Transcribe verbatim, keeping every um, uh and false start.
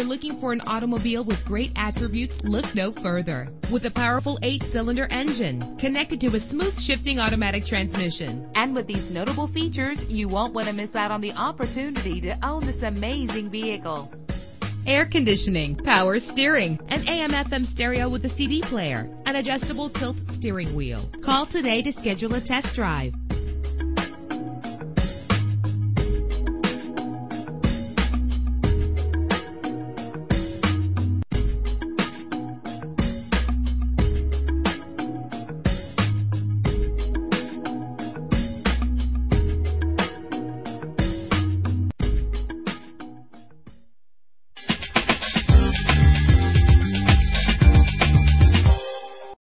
looking for an automobile with great attributes, look no further. With a powerful eight-cylinder engine connected to a smooth shifting automatic transmission. And with these notable features, you won't want to miss out on the opportunity to own this amazing vehicle. Air conditioning, power steering, an A M F M stereo with a C D player, an adjustable tilt steering wheel. Call today to schedule a test drive.